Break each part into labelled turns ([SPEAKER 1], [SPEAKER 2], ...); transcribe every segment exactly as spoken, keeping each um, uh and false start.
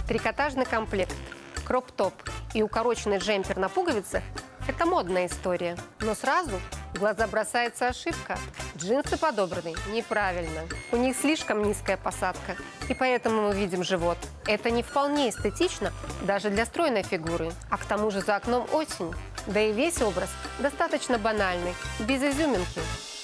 [SPEAKER 1] Трикотажный комплект, кроп-топ и укороченный джемпер на пуговицах – это модная история. Но сразу в глаза бросается ошибка. Джинсы подобраны неправильно. У них слишком низкая посадка, и поэтому мы видим живот. Это не вполне эстетично даже для стройной фигуры. А к тому же за окном осень. Да и весь образ достаточно банальный, без изюминки.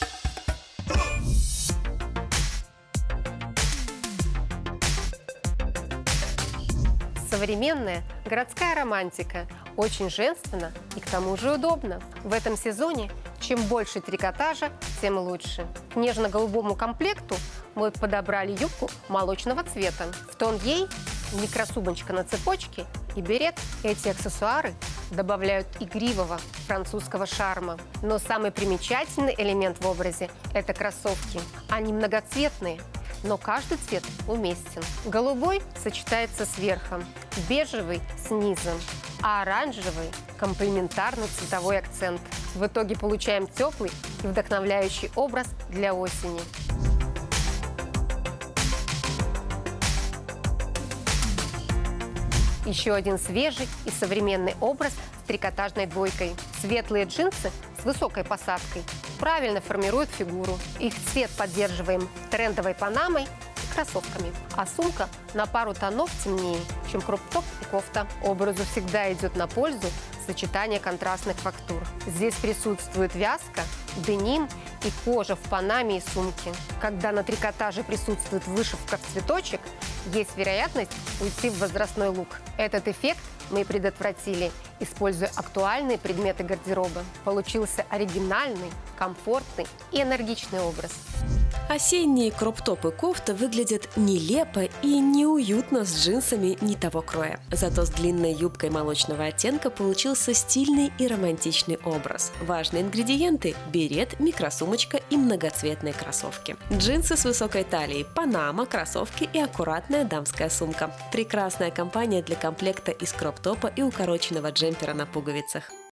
[SPEAKER 1] Современная городская романтика. Очень женственно и к тому же удобно. В этом сезоне чем больше трикотажа, тем лучше. К нежно-голубому комплекту мы подобрали юбку молочного цвета. В тон ей микросумочка на цепочке и берет. Эти аксессуары добавляют игривого французского шарма. Но самый примечательный элемент в образе – это кроссовки. Они многоцветные, но каждый цвет уместен. Голубой сочетается с верхом, бежевый – с низом, а оранжевый – комплементарный цветовой акцент. В итоге получаем теплый и вдохновляющий образ для осени. Еще один свежий и современный образ с трикотажной двойкой. Светлые джинсы с высокой посадкой правильно формируют фигуру. Их цвет поддерживаем трендовой панамой и кроссовками. А сумка на пару тонов темнее, чем кроп-топ и кофта. Образу всегда идет на пользу сочетание контрастных фактур. Здесь присутствует вязка, деним и кожа в панаме и сумке. Когда на трикотаже присутствует вышивка в цветочек, есть вероятность уйти в возрастной лук. Этот эффект мы предотвратили, используя актуальные предметы гардероба. Получился оригинальный, комфортный и энергичный образ.
[SPEAKER 2] Осенние кроп-топ и кофта выглядят нелепо и неуютно с джинсами не того кроя. Зато с длинной юбкой молочного оттенка получился стильный и романтичный образ. Важные ингредиенты – берет, микросумочка и многоцветные кроссовки. Джинсы с высокой талией, панама, кроссовки и аккуратная дамская сумка. Прекрасная компания для комплекта из кроп-топа и укороченного джемпера на пуговицах.